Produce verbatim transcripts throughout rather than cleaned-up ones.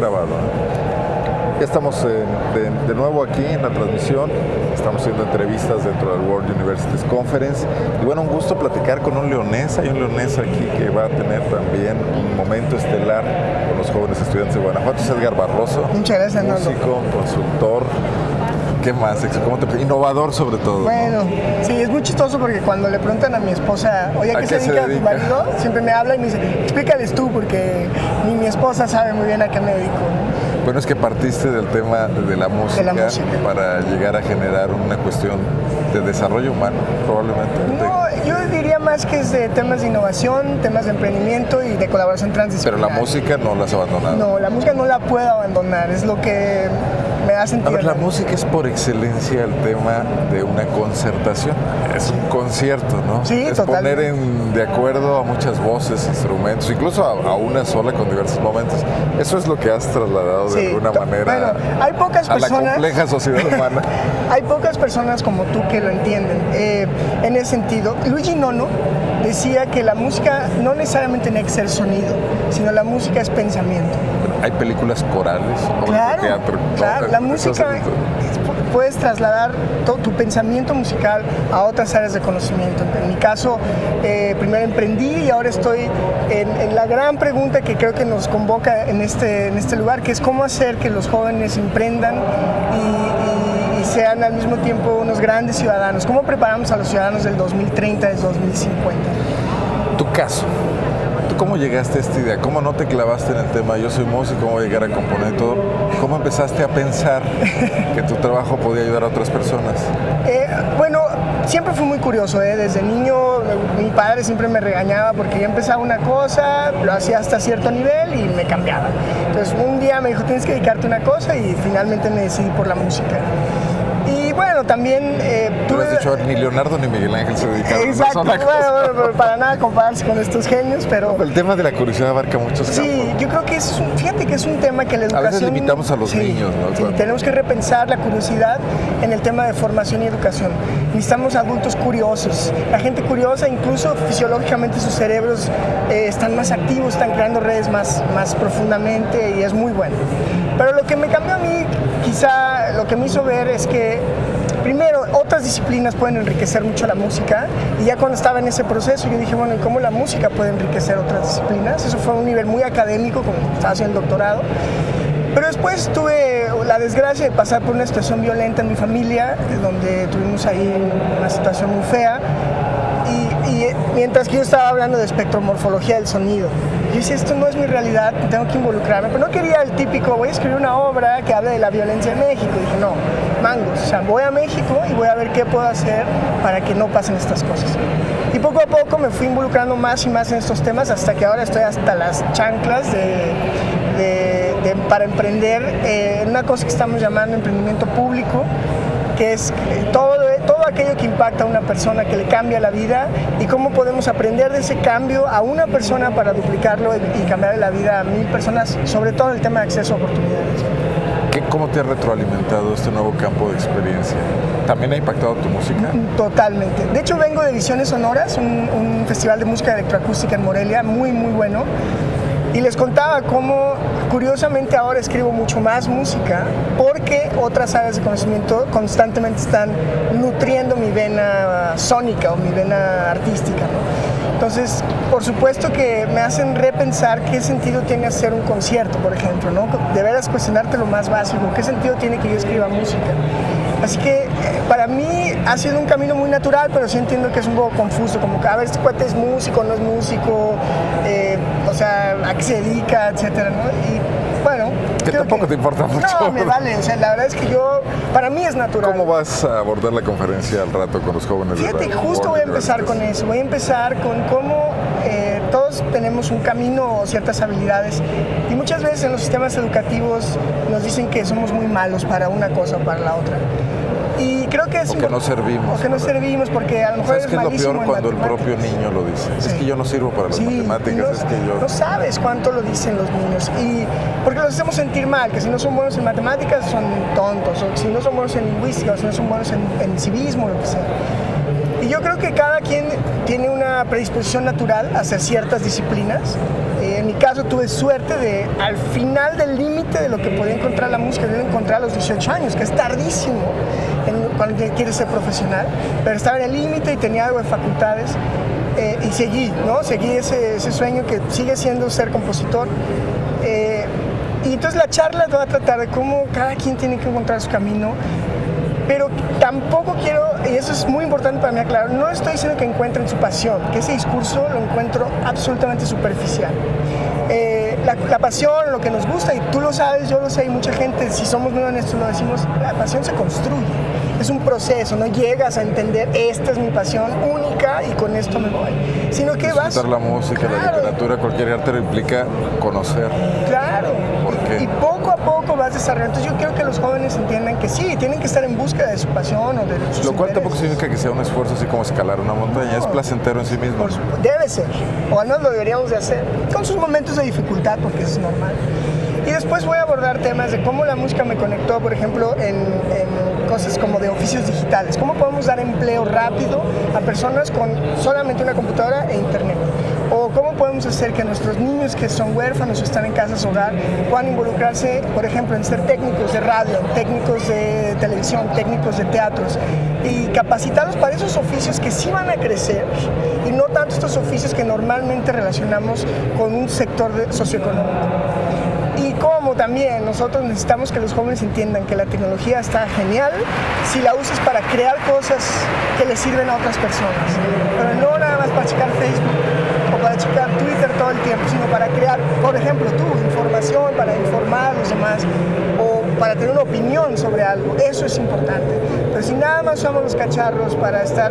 grabado. ¿eh? Ya estamos eh, de, de nuevo aquí en la transmisión, estamos haciendo entrevistas dentro del World Universities Conference y bueno, un gusto platicar con un leonés. Hay un leonés aquí que va a tener también un momento estelar con los jóvenes estudiantes de Guanajuato. Es Edgar Barroso. Muchas gracias, músico, consultor. ¿Qué más? ¿Cómo te... Innovador sobre todo. Bueno, ¿no? Sí, es muy chistoso porque cuando le preguntan a mi esposa, oye, ¿a qué, ¿A qué se dedica tu marido? Siempre me habla y me dice, explícales tú, porque ni mi esposa sabe muy bien a qué me dedico. Bueno, es que partiste del tema de la música, de la música. para llegar a generar una cuestión de desarrollo humano, probablemente. No, yo diría más que es de temas de innovación, temas de emprendimiento y de colaboración transdisciplinar. Pero la música no la has abandonado. No, la música no la puedo abandonar, es lo que me da sentido. A ver, la música es por excelencia el tema de una concertación. Es un concierto, ¿no? Sí, es totalmente. poner en, de acuerdo a muchas voces, instrumentos, incluso a, a una sola con diversos momentos. Eso es lo que has trasladado de sí, alguna manera bueno, hay pocas a personas, la compleja sociedad humana. Hay pocas personas como tú que lo entienden. Eh, en ese sentido, Luigi Nono decía que la música no necesariamente tiene que ser sonido, sino la música es pensamiento. Hay películas corales, claro, de teatro. Claro, ¿no? la música puedes trasladar todo tu pensamiento musical a otras áreas de conocimiento. En mi caso, eh, primero emprendí y ahora estoy en, en la gran pregunta que creo que nos convoca en este, en este lugar, que es cómo hacer que los jóvenes emprendan y, y, y sean al mismo tiempo unos grandes ciudadanos. ¿Cómo preparamos a los ciudadanos del dos mil treinta, del dos mil cincuenta? Tu caso. ¿Cómo llegaste a esta idea? ¿Cómo no te clavaste en el tema? Yo soy músico, ¿cómo voy a llegar a componer todo? ¿Cómo empezaste a pensar que tu trabajo podía ayudar a otras personas? Eh, bueno, siempre fui muy curioso, ¿eh? Desde niño mi padre siempre me regañaba porque yo empezaba una cosa, lo hacía hasta cierto nivel y me cambiaba. Entonces un día me dijo, tienes que dedicarte a una cosa y finalmente me decidí por la música. Y bueno, también... Eh, Tú has dicho, ni Leonardo ni Miguel Ángel se dedicaron exacto, a una bueno, cosa. bueno, bueno, para nada compararse con estos genios, pero... No, el tema de la curiosidad abarca muchos campos. Sí, yo creo que es un, fíjate que es un tema que la educación... A veces limitamos a los sí, niños, ¿no? Sí, Cuando... tenemos que repensar la curiosidad en el tema de formación y educación. Necesitamos adultos curiosos. La gente curiosa, incluso fisiológicamente sus cerebros eh, están más activos, están creando redes más, más profundamente y es muy bueno. Pero lo que me cambió a mí, quizá lo que me hizo ver es que primero, otras disciplinas pueden enriquecer mucho la música y ya cuando estaba en ese proceso yo dije, bueno, ¿y cómo la música puede enriquecer otras disciplinas? Eso fue a un nivel muy académico, como estaba haciendo el doctorado. Pero después tuve la desgracia de pasar por una situación violenta en mi familia, donde tuvimos ahí una situación muy fea. Y, y mientras que yo estaba hablando de espectromorfología del sonido, yo decía, esto no es mi realidad, tengo que involucrarme. Pero no quería el típico, voy a escribir una obra que hable de la violencia en México. Y dije, no, mangos, o sea, voy a México y voy a ver qué puedo hacer para que no pasen estas cosas. Y poco a poco me fui involucrando más y más en estos temas hasta que ahora estoy hasta las chanclas de, de, de, para emprender eh, en una cosa que estamos llamando emprendimiento público, que es todo, todo aquello que impacta a una persona, que le cambia la vida y cómo podemos aprender de ese cambio a una persona para duplicarlo y cambiarle la vida a mil personas, sobre todo en el tema de acceso a oportunidades. ¿Cómo te ha retroalimentado este nuevo campo de experiencia? ¿También ha impactado tu música? Totalmente. De hecho, vengo de Visiones Sonoras, un, un festival de música electroacústica en Morelia, muy, muy bueno. Y les contaba cómo, curiosamente, ahora escribo mucho más música porque otras áreas de conocimiento constantemente están nutriendo mi vena sónica o mi vena artística, ¿no? Entonces, por supuesto que me hacen repensar qué sentido tiene hacer un concierto, por ejemplo, ¿no? De veras cuestionarte lo más básico, qué sentido tiene que yo escriba música. Así que para mí ha sido un camino muy natural, pero sí entiendo que es un poco confuso, como que a ver, este cuate es músico, no es músico, eh, o sea, a qué se dedica, etcétera, ¿no? Y bueno... Que tampoco que, te importa mucho. No, me vale, o sea, la verdad es que yo, para mí es natural. ¿Cómo vas a abordar la conferencia al rato con los jóvenes? Fíjate, justo voy a empezar con eso, voy a empezar con cómo eh, todos tenemos un camino o ciertas habilidades y muchas veces en los sistemas educativos nos dicen que somos muy malos para una cosa o para la otra. Y creo que es o que no servimos. O que no servimos porque a lo mejor ¿Sabes qué es lo peor cuando el propio niño lo dice? Sí. Es que yo no sirvo para las sí, matemáticas, no, es que yo... No sabes cuánto lo dicen los niños y porque los hacemos sentir mal, que si no son buenos en matemáticas son tontos, o si no son buenos en lingüística, o si no son buenos en, en civismo, lo que sea. Y yo creo que cada quien tiene una predisposición natural hacia ciertas disciplinas Eh, en mi caso tuve suerte de, al final del límite de lo que podía encontrar la música, de encontrar a los dieciocho años, que es tardísimo en, cuando quieres ser profesional, pero estaba en el límite y tenía algo de facultades. Eh, y seguí, ¿no? Seguí ese, ese sueño que sigue siendo ser compositor. Eh, y entonces la charla va a tratar de cómo cada quien tiene que encontrar su camino, pero tampoco quiero, y eso es muy importante para mí aclarar, no estoy diciendo que encuentren su pasión, que ese discurso lo encuentro absolutamente superficial. Eh, la, la pasión, lo que nos gusta, y tú lo sabes, yo lo sé, y mucha gente, si somos muy honestos, lo decimos, la pasión se construye. Es un proceso, no llegas a entender, esta es mi pasión única y con esto me voy. Sino que vas... Disfrutar la música, claro, la literatura, cualquier arte lo implica conocer. Claro. ¿Por qué? Y poco a poco vas desarrollando. Entonces yo quiero que los jóvenes entiendan que sí, tienen que estar en búsqueda de su pasión o de sus Lo cual intereses. tampoco significa que sea un esfuerzo así como escalar una montaña, no, es placentero en sí mismo. Por supuesto, debe ser, o al menos lo deberíamos de hacer, con sus momentos de dificultad, porque es normal. Y después voy a abordar temas de cómo la música me conectó, por ejemplo, en, en cosas como de oficios digitales. Cómo podemos dar empleo rápido a personas con solamente una computadora e internet. O cómo podemos hacer que nuestros niños que son huérfanos o están en casas hogar puedan involucrarse, por ejemplo, en ser técnicos de radio, técnicos de televisión, técnicos de teatros, y capacitarlos para esos oficios que sí van a crecer y no tanto estos oficios que normalmente relacionamos con un sector de- socioeconómico. Y como también nosotros necesitamos que los jóvenes entiendan que la tecnología está genial si la usas para crear cosas que le sirven a otras personas, pero no nada más para checar Facebook o para checar Twitter todo el tiempo, sino para crear, por ejemplo, tú, información, para informar a los demás o para tener una opinión sobre algo. Eso es importante. Pero si nada más usamos los cacharros para estar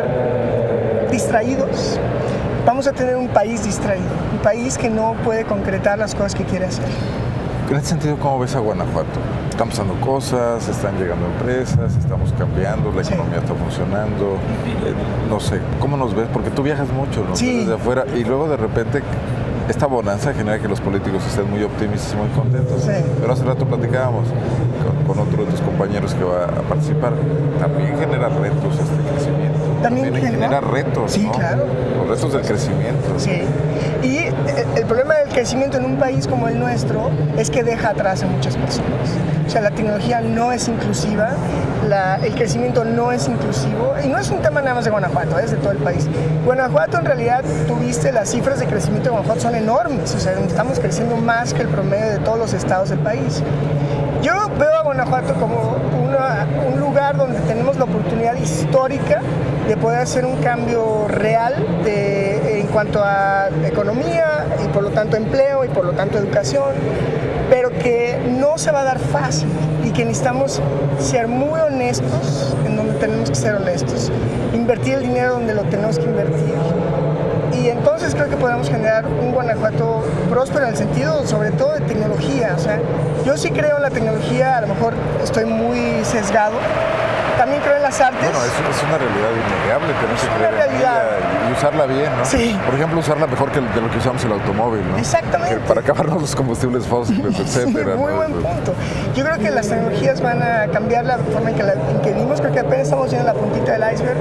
distraídos, vamos a tener un país distraído, un país que no puede concretar las cosas que quiere hacer. En este sentido, ¿cómo ves a Guanajuato? Están pasando cosas, están llegando empresas, estamos cambiando, la Sí. economía está funcionando, eh, no sé, ¿cómo nos ves? Porque tú viajas mucho, ¿no? Sí. Desde afuera, y luego de repente esta bonanza genera que los políticos estén muy optimistas y muy contentos. Sí. Pero hace rato platicábamos con, con otro de tus compañeros que va a participar, también genera retos este crecimiento. También genera genera- retos, Sí, ¿no? claro. Los retos del crecimiento. Sí. Y eh, el problema del crecimiento en un país como el nuestro es que deja atrás a muchas personas. O sea, la tecnología no es inclusiva, la- el crecimiento no es inclusivo, y no es un tema nada más de Guanajuato, es de todo el país. Guanajuato, en realidad, tuviste las cifras de crecimiento de Guanajuato son enormes, o sea, estamos creciendo más que el promedio de todos los estados del país. Yo veo a Guanajuato como una- un lugar donde tenemos la oportunidad histórica de poder hacer un cambio real de, en cuanto a economía y por lo tanto empleo y por lo tanto educación, pero que no se va a dar fácil y que necesitamos ser muy honestos en donde tenemos que ser honestos, invertir el dinero donde lo tenemos que invertir. Y entonces creo que podemos generar un Guanajuato próspero en el sentido, sobre todo, de tecnología. O sea, yo sí creo en la tecnología, a lo mejor estoy muy sesgado. También creo en las artes. Bueno, es, es una realidad innegable, tenemos Es que una creer en realidad. ella y usarla bien, ¿no? Sí. Por ejemplo, usarla mejor que de lo que usamos el automóvil, ¿no? Exactamente. Que para acabarnos los combustibles fósiles, etcétera. Muy ¿no? buen punto. Yo creo que las tecnologías van a cambiar la forma en que, la, en que vivimos. Creo que apenas estamos viendo la puntita del iceberg.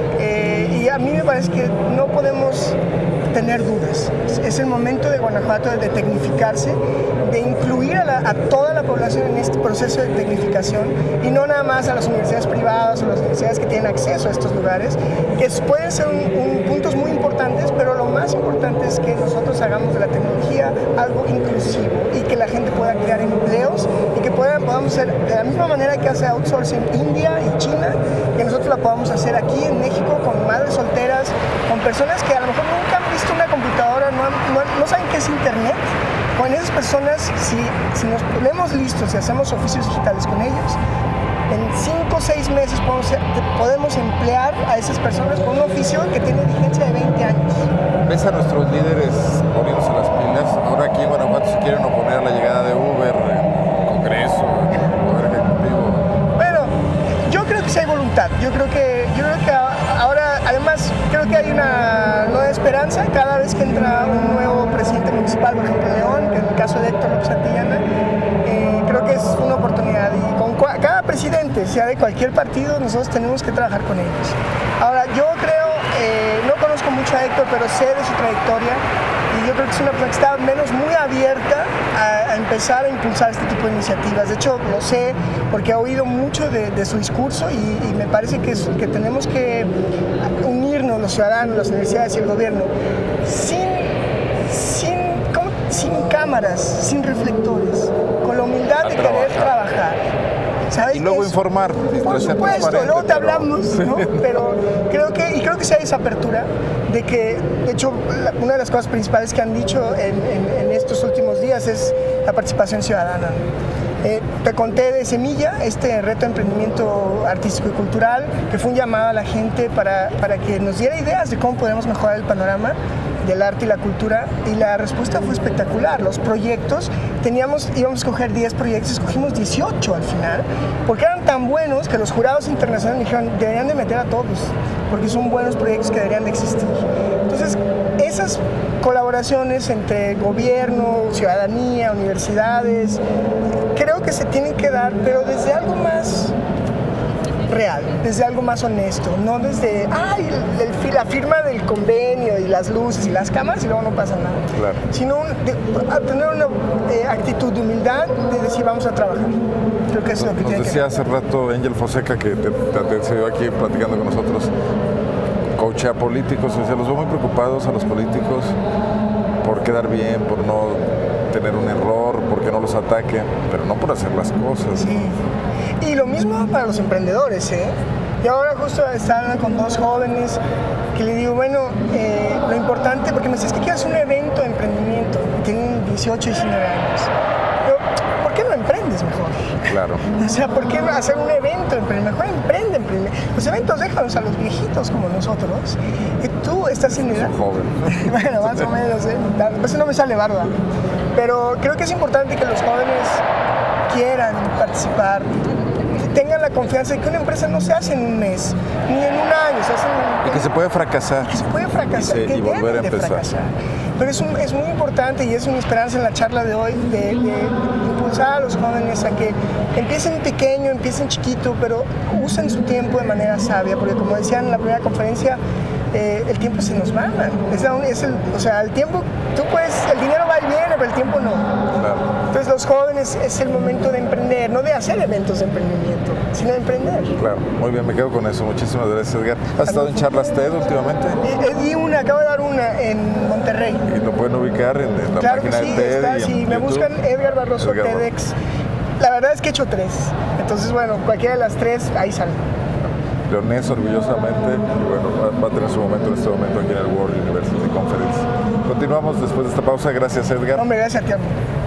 Eh, y a mí me parece que no podemos tener dudas. Es el momento de Guanajuato de tecnificarse, de incluir a, la, a toda la población en este proceso de tecnificación y no nada más a las universidades privadas o las universidades que tienen acceso a estos lugares, que pueden ser un, un, puntos muy importantes, pero lo más importante es que nosotros hagamos de la tecnología algo inclusivo y que la gente pueda crear empleos y que puedan, podamos hacer de la misma manera que hace outsourcing India y China, que nosotros la podamos hacer aquí en México con madres solteras, con personas que a lo mejor nunca han visto una computadora, no, han, no, no saben qué es internet. Con esas personas, si, si nos ponemos listos y hacemos oficios digitales con ellos, en cinco o seis meses podemos, podemos emplear a esas personas con un oficio que tiene vigencia de veinte años. ¿Ves a nuestros líderes poniéndose las pilas? Ahora aquí en Guanajuato se quieren oponer a la llegada de Uber, en el Congreso, en el Poder Ejecutivo. Bueno, yo creo que sí hay voluntad. Yo creo que, yo creo que ahora, además, creo que hay una nueva esperanza cada vez que entra un nuevo presidente municipal, por ejemplo, León, que en el caso de Héctor López Santillana, eh, creo que es una oportunidad. Y con cada presidente, sea de cualquier partido, nosotros tenemos que trabajar con ellos. Ahora, yo creo, eh, no conozco conozco mucho a Héctor, pero sé de su trayectoria y yo creo que es una persona que está al menos muy abierta a, a empezar a impulsar este tipo de iniciativas. De hecho, lo sé porque he oído mucho de, de su discurso y, y me parece que, es, que tenemos que unirnos los ciudadanos, las universidades y el gobierno sin, sin, ¿cómo? sin cámaras, sin reflectores, con la humildad de querer trabajar. ¿Sabes? Y luego Eso, informar. por supuesto, luego te hablamos, ¿no? Pero creo que, y creo que sí hay esa apertura de que, de hecho, la, una de las cosas principales que han dicho en, en, en estos últimos días es la participación ciudadana. Eh, te conté de Semilla, este reto de emprendimiento artístico y cultural, que fue un llamado a la gente para, para que nos diera ideas de cómo podemos mejorar el panorama del arte y la cultura, y la respuesta fue espectacular. Los proyectos, teníamos, íbamos a escoger diez proyectos, escogimos dieciocho al final, porque eran tan buenos que los jurados internacionales dijeron, deberían de meter a todos, porque son buenos proyectos que deberían de existir. Entonces, esas colaboraciones entre gobierno, ciudadanía, universidades, creo que se tienen que dar, pero desde algo más real, desde algo más honesto, no desde ay, el, el, la firma del convenio y las luces y las cámaras y luego no pasa nada, claro. Sino de, a tener una eh, actitud de humildad de decir vamos a trabajar. Creo que eso es lo que Nos tiene decía que hace rato Angel Fonseca, que te, te, te se dio aquí platicando con nosotros, coachea políticos, o sea, los veo muy preocupados a los políticos por quedar bien, por no tener un error, porque no los ataquen, pero no por hacer las cosas. Sí. Y lo mismo para los emprendedores, ¿eh? Y ahora justo estaba hablando con dos jóvenes que le digo, bueno, eh, lo importante, porque me dices que quiero hacer un evento de emprendimiento, tienen dieciocho, diecinueve años. Pero, ¿por qué no emprendes mejor? Claro. O sea, ¿por qué no hacer un evento de emprendimiento? Mejor emprende, emprende. Los eventos déjalos a los viejitos como nosotros. Y tú estás en edad. Joven. Bueno, más o menos, ¿eh? Eso no me sale barba. Pero creo que es importante que los jóvenes quieran participar, tengan la confianza de que una empresa no se hace en un mes, ni en un año, se hace en, y que se puede fracasar. Y que se puede fracasar, y, se, que y volver a empezar. Fracasar. Pero es, un, es muy importante y es una esperanza en la charla de hoy de, de impulsar a los jóvenes a que empiecen pequeño, empiecen chiquito, pero usen su tiempo de manera sabia, porque como decían en la primera conferencia, eh, el tiempo se nos va, man. Es, es el, o sea, el tiempo, tú puedes, el dinero va y viene, pero el tiempo no. Claro. Entonces los jóvenes es el momento de emprender, no de hacer eventos de emprendimiento, sino de emprender. Claro, muy bien, me quedo con eso. Muchísimas gracias, Edgar. ¿Has estado en charlas TED últimamente? Di una, acabo de dar una en Monterrey. ¿Y lo pueden ubicar en, en la claro página que sí, de TED? Está, y si me YouTube? buscan Edgar Barroso Edgar TEDx. La verdad es que he hecho tres. Entonces, bueno, cualquiera de las tres, ahí sale. Leonés, orgullosamente, y bueno, va, va a tener su momento en este momento aquí en el World University Conference. Continuamos después de esta pausa. Gracias, Edgar. Hombre, gracias a ti, amor.